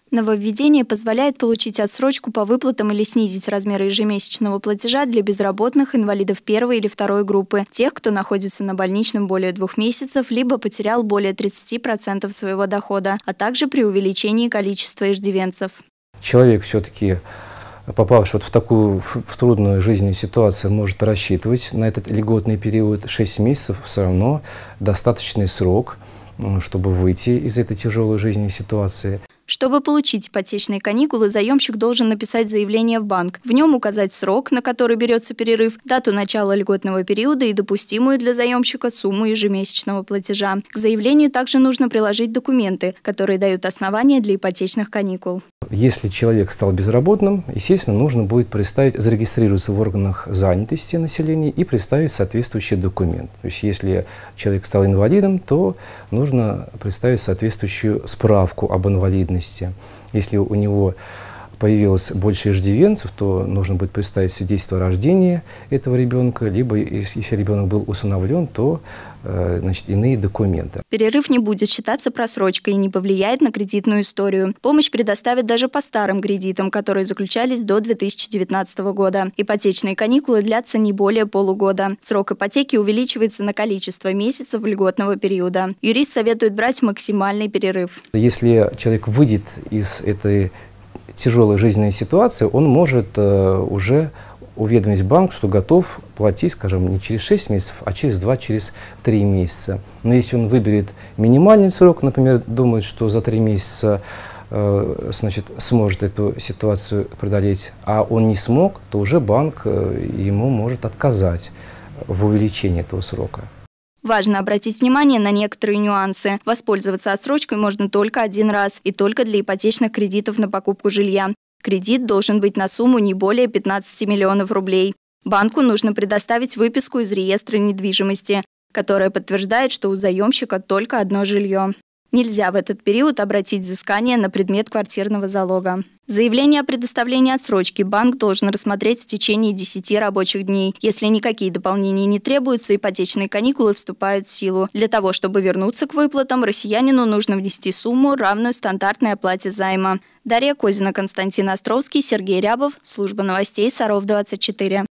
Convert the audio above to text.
Нововведение позволяет получить отсрочку по выплатам или снизить размеры ежемесячного платежа для безработных, инвалидов первой или второй группы, тех, кто находится на больничном более 2 месяцев, либо потерял более 30% своего дохода, а также при увеличении количества иждивенцев. Человек все-таки, попавший в такую трудную жизненную ситуацию, может рассчитывать на этот льготный период. 6 месяцев все равно достаточный срок, чтобы выйти из этой тяжелой жизненной ситуации. Чтобы получить ипотечные каникулы, заемщик должен написать заявление в банк. В нем указать срок, на который берется перерыв, дату начала льготного периода и допустимую для заемщика сумму ежемесячного платежа. К заявлению также нужно приложить документы, которые дают основания для ипотечных каникул. Если человек стал безработным, естественно, нужно будет зарегистрироваться в органах занятости населения и представить соответствующий документ. То есть, если человек стал инвалидом, то нужно представить соответствующую справку об инвалидности. Если у него появилось больше иждивенцев, то нужно будет представить свидетельство о рождении этого ребенка, либо, если ребенок был усыновлен, то иные документы. Перерыв не будет считаться просрочкой и не повлияет на кредитную историю. Помощь предоставят даже по старым кредитам, которые заключались до 2019 года. Ипотечные каникулы длятся не более полугода. Срок ипотеки увеличивается на количество месяцев льготного периода. Юрист советует брать максимальный перерыв. Если человек выйдет из этой тяжелой жизненной ситуации, он может уже уведомить банк, что готов платить, скажем, не через 6 месяцев, а через 2, через 3 месяца. Но если он выберет минимальный срок, например, думает, что за 3 месяца сможет эту ситуацию преодолеть, а он не смог, то уже банк ему может отказать в увеличении этого срока. Важно обратить внимание на некоторые нюансы. Воспользоваться отсрочкой можно только один раз и только для ипотечных кредитов на покупку жилья. Кредит должен быть на сумму не более 15 миллионов рублей. Банку нужно предоставить выписку из реестра недвижимости, которая подтверждает, что у заемщика только одно жилье. Нельзя в этот период обратить взыскание на предмет квартирного залога. Заявление о предоставлении отсрочки банк должен рассмотреть в течение 10 рабочих дней. Если никакие дополнения не требуются, ипотечные каникулы вступают в силу. Для того, чтобы вернуться к выплатам, россиянину нужно внести сумму, равную стандартной оплате займа. Дарья Козина, Константин Островский, Сергей Рябов. Служба новостей Саров 24.